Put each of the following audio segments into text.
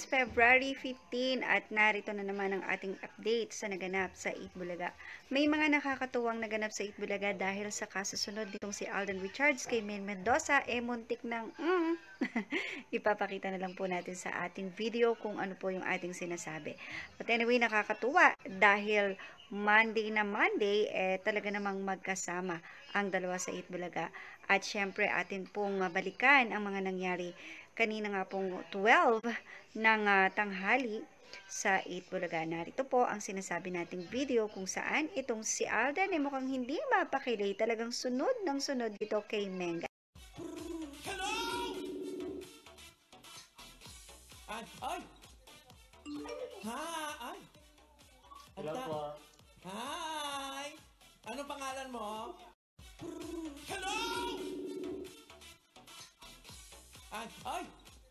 February 15 at narito na naman ang ating update sa naganap sa Itbulaga. May mga nakakatuwang naganap sa Itbulaga dahil sa kasusunod nitong si Alden kay Maine Mendoza, muntik ng ipapakita na lang po natin sa ating video kung ano po yung ating sinasabi. But anyway, nakakatuwa dahil Monday na Monday, talaga namang magkasama ang dalawa sa Itbulaga. At syempre, atin pong mabalikan ang mga nangyari kanina nga pong 12 ng tanghali sa Itbulaga. Narito po ang sinasabi nating video kung saan itong si Alden ay mukhang hindi mapakilay. Talagang sunod ng sunod dito kay Menga. Hello! Ay! Hi! Hello po. Hi! Anong pangalan mo? Hello! Ay! Hi!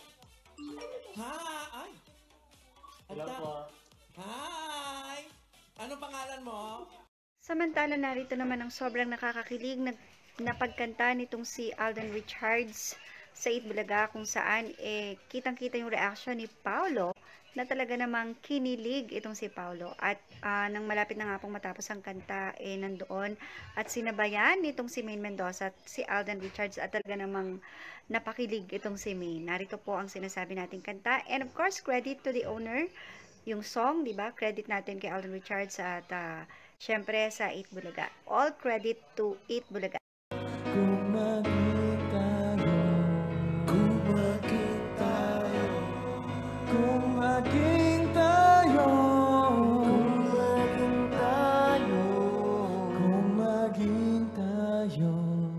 Hello po. Hi! Anong pangalan mo? Samantala, narito naman ang sobrang nakakakilig na pagkanta nitong si Alden sa Itbulaga kung saan kitang-kita yung reaction ni Paolo na talaga namang kinilig itong si Paolo. At nang malapit na nga pong matapos ang kanta, nandoon at sinabayan nitong si Maine Mendoza at si Alden at talaga namang napakilig itong si Maine. Narito po ang sinasabi nating kanta. And of course, credit to the owner. Yung song, di ba? Credit natin kay Alden at syempre sa Itbulaga. All credit to Itbulaga. Kung maging tayo, kung maging tayo, kung maging tayo, kung maging tayo, kung maging tayo,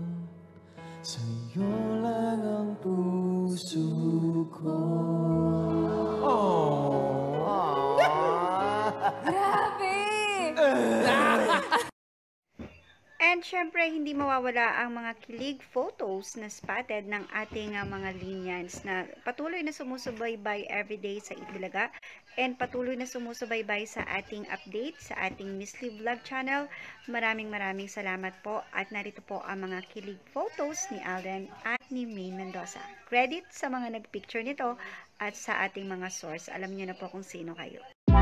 sa'yo lang ang puso ko. Grabe! And syempre, hindi mawawala ang mga kilig photos na spotted ng ating mga linyans na patuloy na sumusubaybay everyday sa Itbulaga and patuloy na sumusubaybay sa ating update sa ating Miss Lee Vlog channel. Maraming salamat po at narito po ang mga kilig photos ni Alden at ni Maine Mendoza. Credit sa mga nagpicture nito at sa ating mga source. Alam niyo na po kung sino kayo.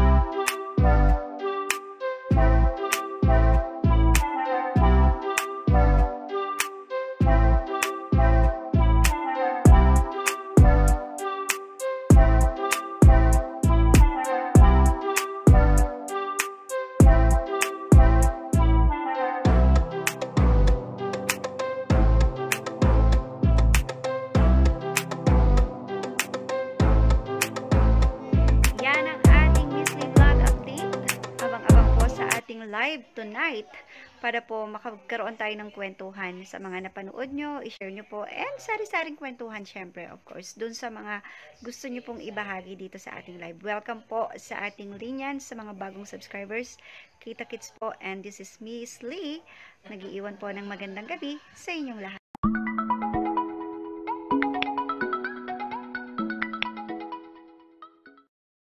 Live tonight para po makagkaroon tayo ng kwentuhan sa mga napanood nyo, i-share nyo po, and sari-saring kwentuhan syempre, of course, dun sa mga gusto nyo pong ibahagi dito sa ating live. Welcome po sa ating linyan, sa mga bagong subscribers. Kita-kits po, and this is Miss Lee. Nag-iiwan po ng magandang gabi sa inyong lahat.